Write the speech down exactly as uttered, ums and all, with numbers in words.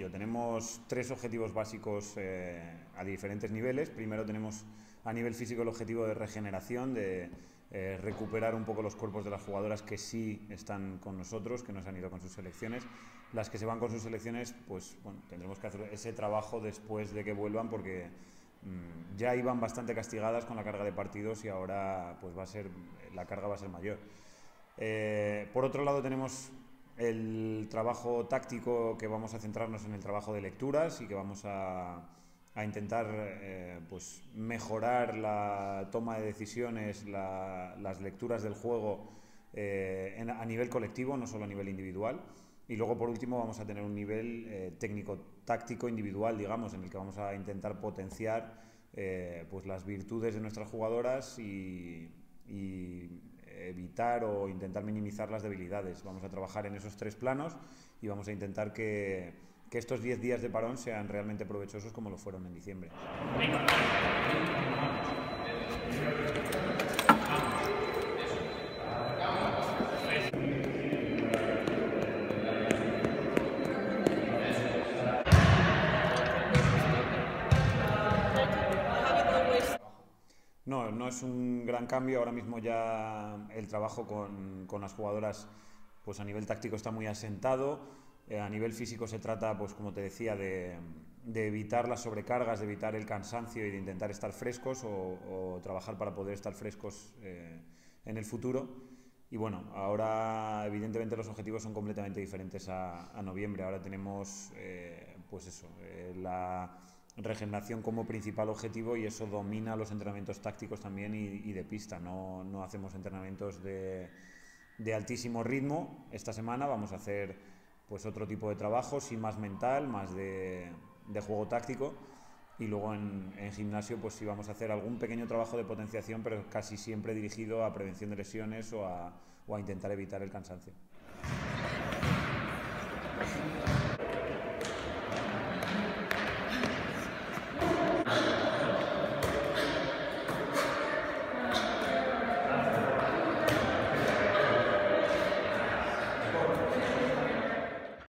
sencillo. Tenemos tres objetivos básicos eh, a diferentes niveles. Primero tenemos a nivel físico el objetivo de regeneración, de eh, recuperar un poco los cuerpos de las jugadoras que sí están con nosotros, que no se han ido con sus selecciones. Las que se van con sus selecciones, pues bueno, tendremos que hacer ese trabajo después de que vuelvan, porque mmm, ya iban bastante castigadas con la carga de partidos y ahora pues va a ser, la carga va a ser mayor. Eh, por otro lado tenemos el trabajo táctico, que vamos a centrarnos en el trabajo de lecturas y que vamos a, a intentar eh, pues mejorar la toma de decisiones, la, las lecturas del juego eh, en, a nivel colectivo, no solo a nivel individual. Y luego, por último, vamos a tener un nivel eh, técnico-táctico individual, digamos, en el que vamos a intentar potenciar eh, pues las virtudes de nuestras jugadoras y, y evitar o intentar minimizar las debilidades. Vamos a trabajar en esos tres planos y vamos a intentar que, que estos diez días de parón sean realmente provechosos como lo fueron en diciembre. No, no es un gran cambio. Ahora mismo ya el trabajo con, con las jugadoras pues a nivel táctico está muy asentado. Eh, a nivel físico se trata, pues como te decía, de, de evitar las sobrecargas, de evitar el cansancio y de intentar estar frescos o, o trabajar para poder estar frescos eh, en el futuro. Y bueno, ahora evidentemente los objetivos son completamente diferentes a, a noviembre. Ahora tenemos eh, pues eso, eh, la regeneración como principal objetivo, y eso domina los entrenamientos tácticos también y, y de pista. No, no hacemos entrenamientos de, de altísimo ritmo. Esta semana vamos a hacer pues otro tipo de trabajo, sí, más mental, más de, de juego táctico, y luego en, en gimnasio pues sí vamos a hacer algún pequeño trabajo de potenciación, pero casi siempre dirigido a prevención de lesiones o a, o a intentar evitar el cansancio.